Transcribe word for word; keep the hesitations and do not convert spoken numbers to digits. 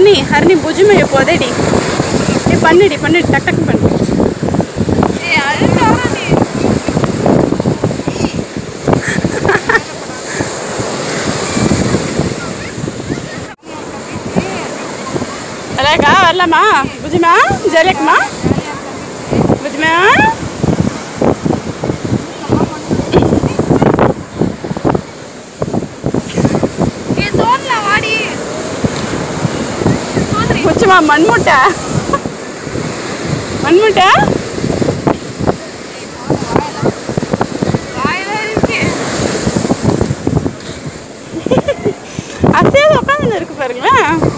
ஹரிணி ஹரிணி புஜுமையை போதேடி ஏ பண்ணிடி பண்ணிடி டக் டக் பண்ணு அழகா வரலாமா புஜுமா ஜெயலக்மா புஜுமா புஜுமா மண்முட்டை மண்முட்டை அசையாத உட்காந்து இருக்கு பாருங்களேன்.